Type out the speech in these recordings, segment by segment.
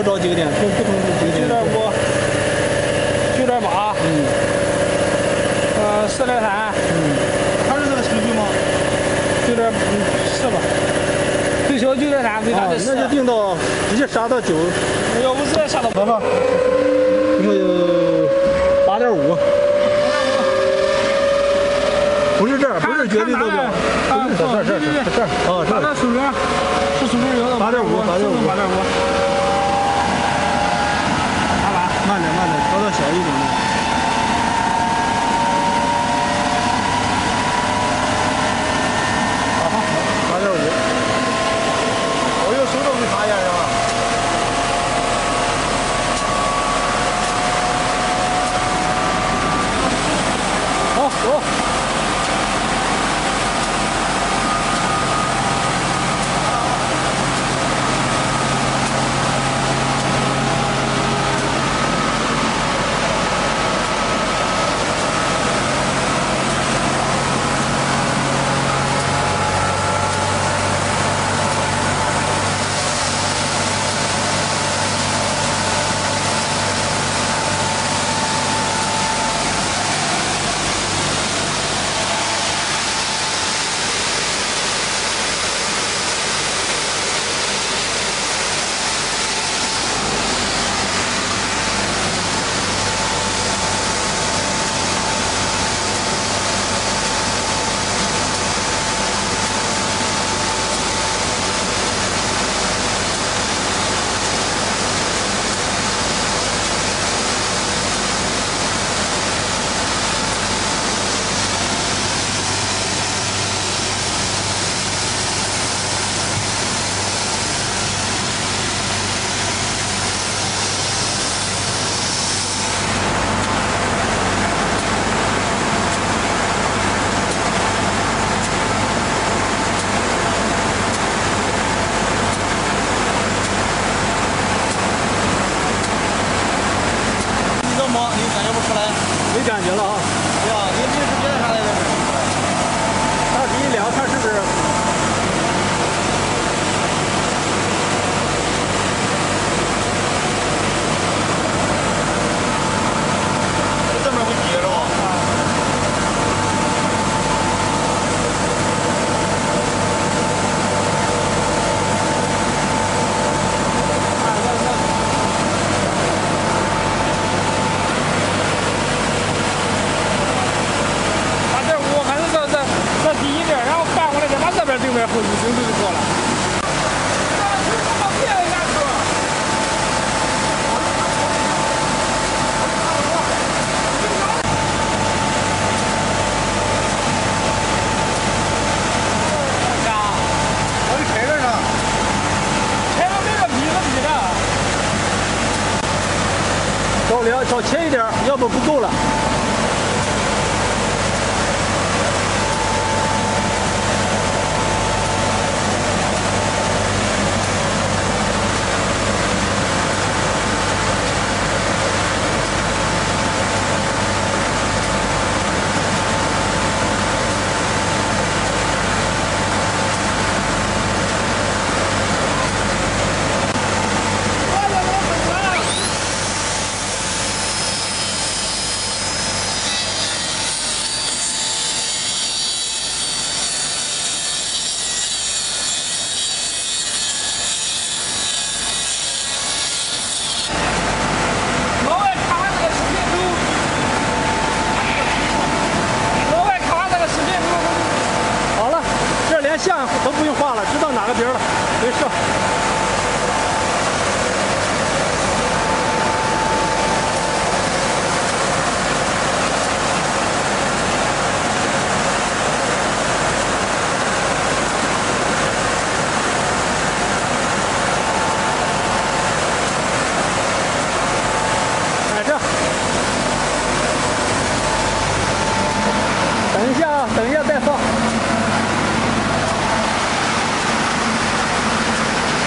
找几个点，不同的几个点。 9.5、9.8，4.3， 还是这个程序吗 ？9.4吧，最小9.3，最大的10。 那就定到直接杀到9。 要不直接杀到多少？你说有8.5。不是这儿，不是绝对坐标，不是这儿。哦，这儿。 这数标是数标有的。 8.5。慢点，调到小一点的。8.5。我用手动没发现是吧？好，走。没感觉了啊！ 对啊，你这是别的啥来着？ 大体一量看是不是？ 这边会接着吧？ 对面后1公里就过了。 我的开着呢， 开着没个逼的。 找2找前一点，要不够了。线都不用画了，知道哪个边了，没事。哎，这，等一下啊，等一下再放。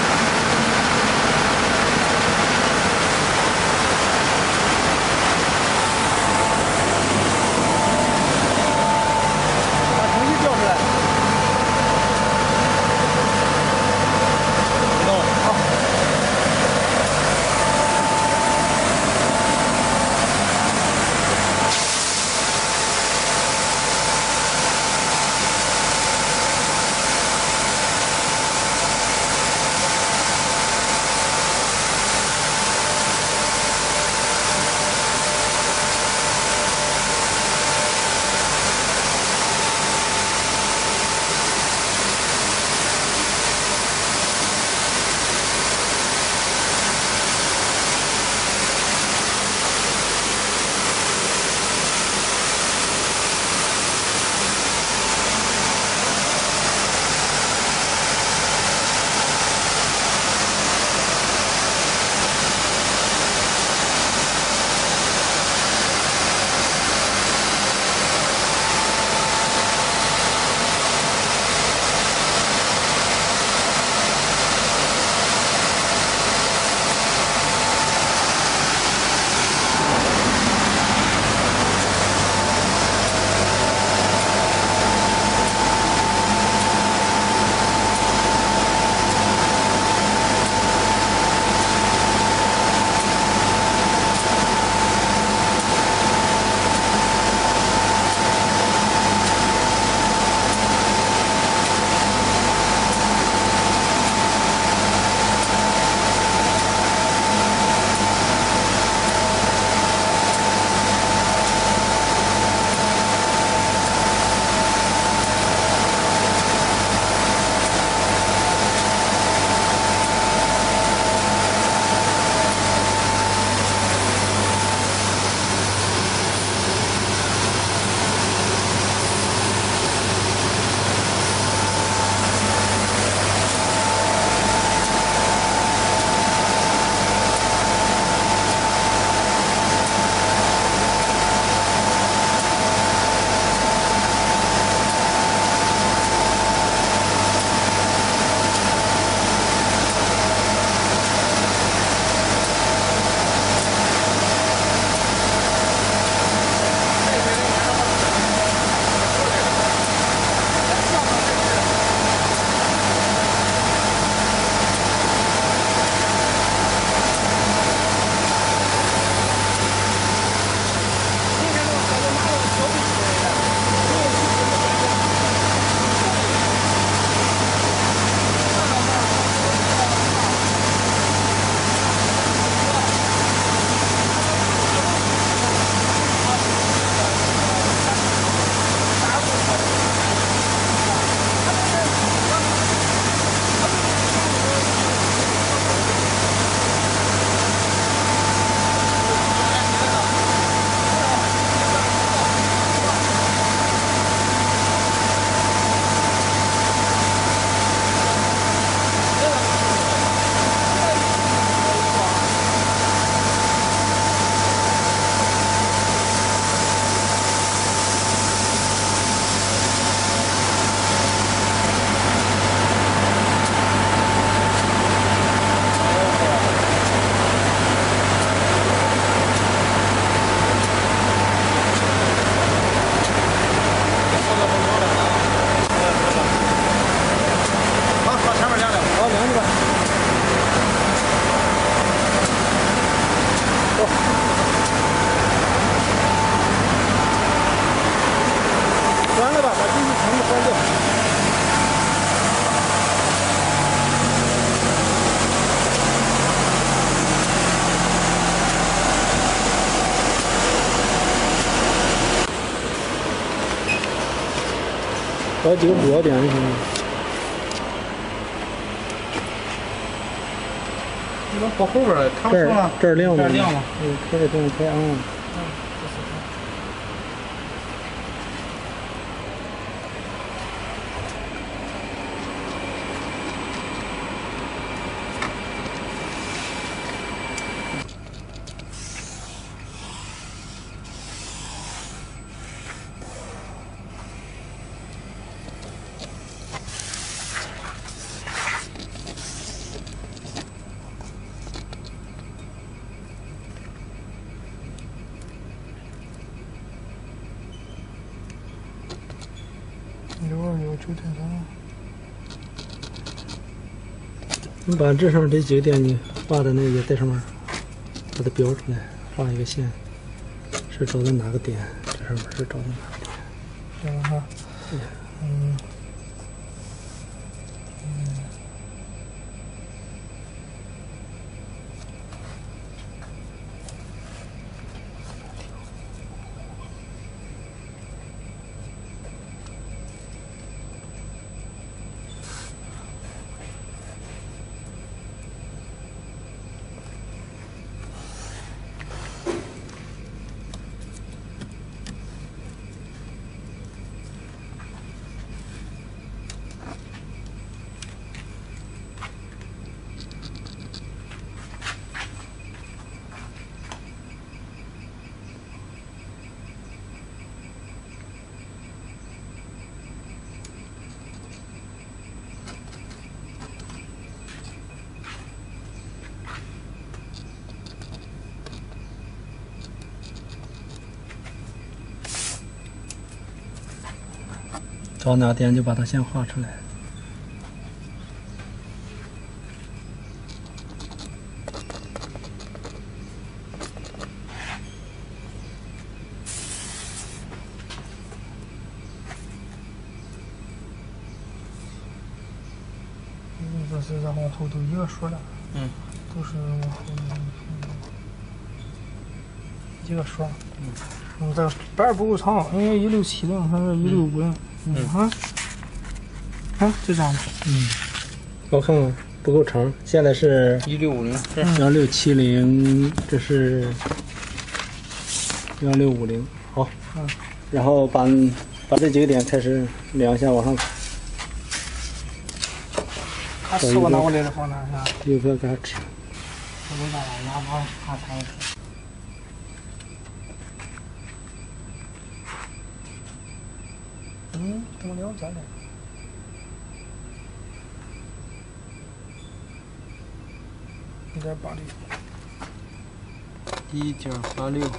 找几个主要点就行了。 你往后边儿看不这出了。 儿这儿亮的， 这儿亮了。 开的灯太暗了。 626 9.3。 你把这上这几个点你画的那个在上面，把它标出来，画一个线，是找的哪个点？这上面是找的哪个点？ 这样哈。 找哪点就把它先画出来。 这是在往后都一个数的。都是往后一个数。这个板儿不够长，因为167的，它是165的。就这样的。 我看看不够长，现在是 1650，是 1670，这是1650，好。然后把这几个点开始量一下，往上他吃过拿过来的放哪是吧？ 右边给它吃。 我给他拿把他才吃。怎么了解的？1.86。 1.86。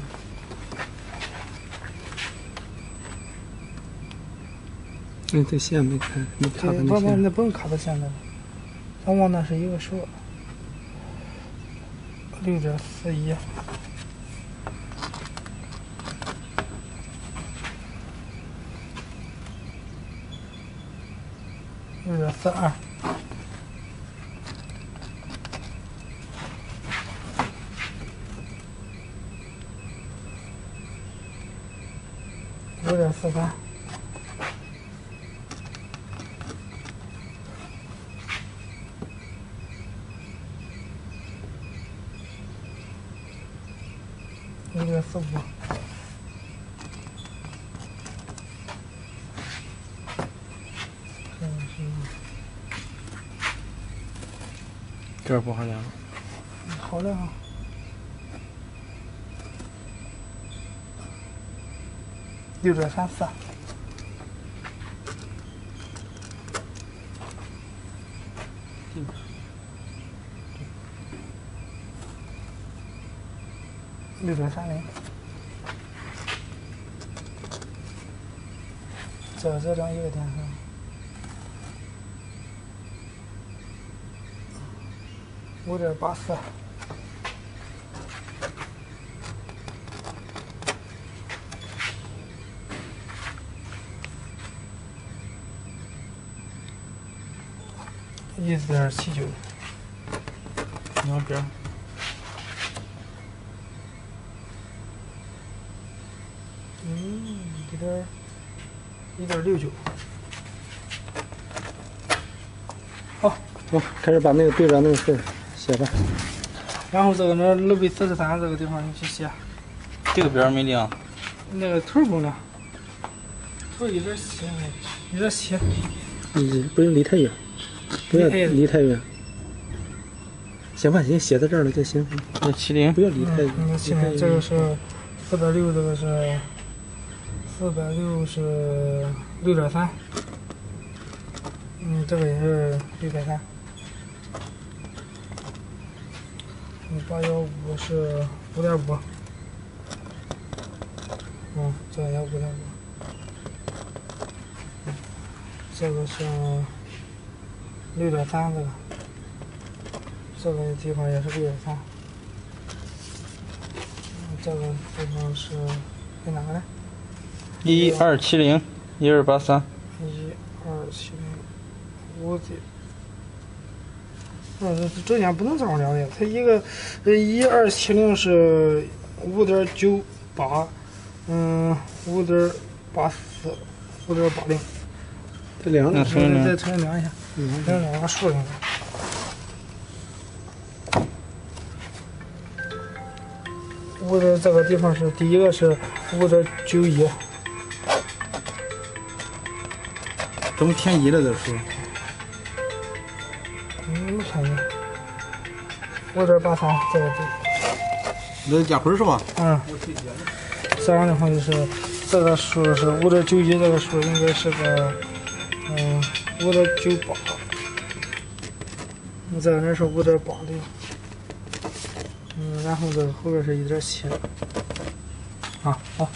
这线没开，没卡的那线。 那不用卡到线的，咱往那是一个数。6.41。6.42。6.43。6.45。 这儿不好量。 好亮啊！6.34。6.30。这整一个点上。5.84。1.79。 你往边。 1.69。 好， 好，开始把那个对着那个事儿写吧。 然后这个2B43这个地方你去写， 这个边没亮， 那个头不亮，头一直写，一直写。 你不用离太远，不要离太远。行吧，行，写在这儿了就行。 170， 不要离太远。 这个是460，这个是460是6.3，这个也是6.3。815是5.5，这个也5.5。这个是6.3，这个地方也是6.3。这个地方是哪个呢 1270，1283。 12705的。中间不能这么聊的，它一个1270是5.98，5.84，5.80。 这量呢？ 再重新量一下，量个数应该。这个地方是第一个是5.91， 怎么偏移了这数？ 没看见。5.83这个对。 那是加分是吧？ 这样的话就是这个数是5.91，这个数应该是个5.98。这个人是5.86。然后这个后边是1.7。好。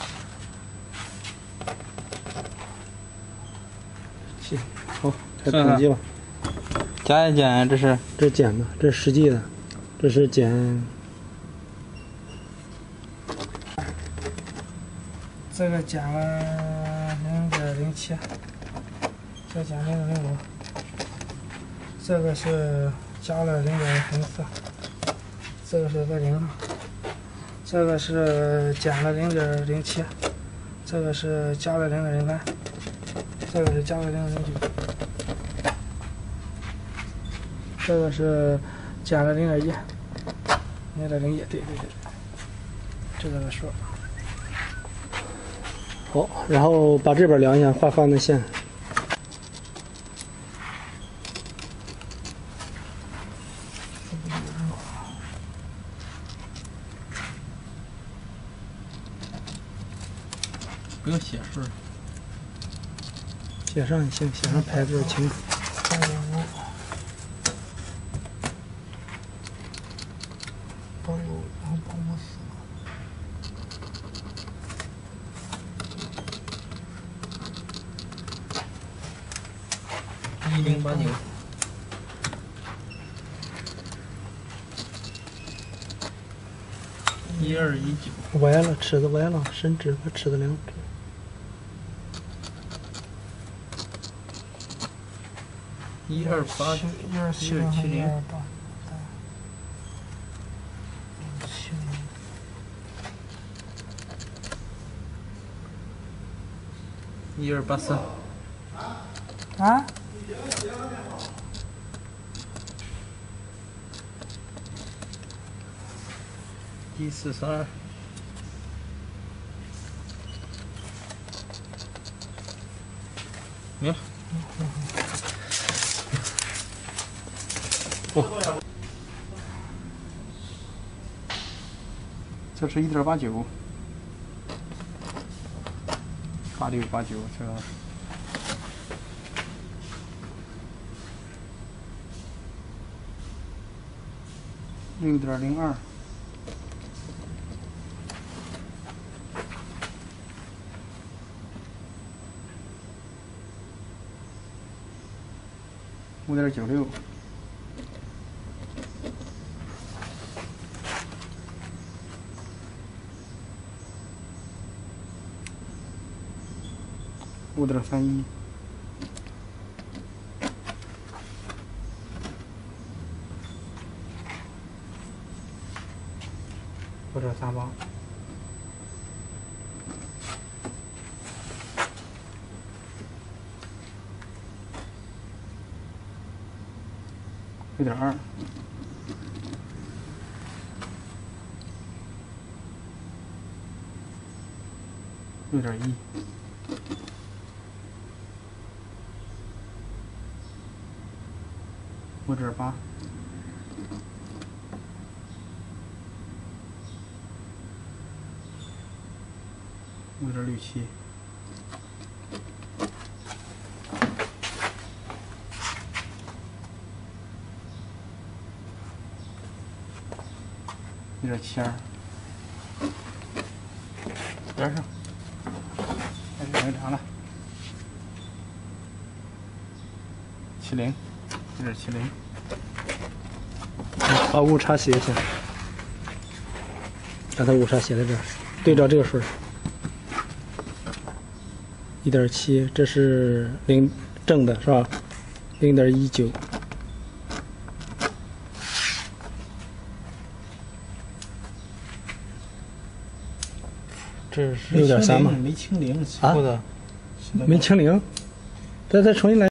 行，好，开始统计吧。 加一减，这是减的，这是实际的，这是减。 这个减了0.07，这减0.05，这个是加了0.04，这个是在零上，这个是减了0.07，这个是加了0.03，这个是加了0.09，这个是减了0.1，0.01，对，就这个数。 好，然后把这边量一下，画那线。 不用写数， 写上也行，写上牌子清楚。 1089。1219， 歪了，尺子歪了，伸直，把尺子量直。 128，1270。1283。 啊 ？142。没了。这是1.89，8689，这个。6.02。5.96。5.31。5.38。 6.2。6.1。5.8。5.67。6.72。边上。开始正常了。70。6.70。 把误差写一下，把它误差写在这儿，对照这个数。1.7，这是正的是吧？0.19。 这是 6.3嘛？ 没清零， 啊？ 的， 没清零，再重新来。